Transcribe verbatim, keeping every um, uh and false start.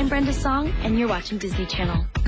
I'm Brenda Song, and you're watching Disney Channel.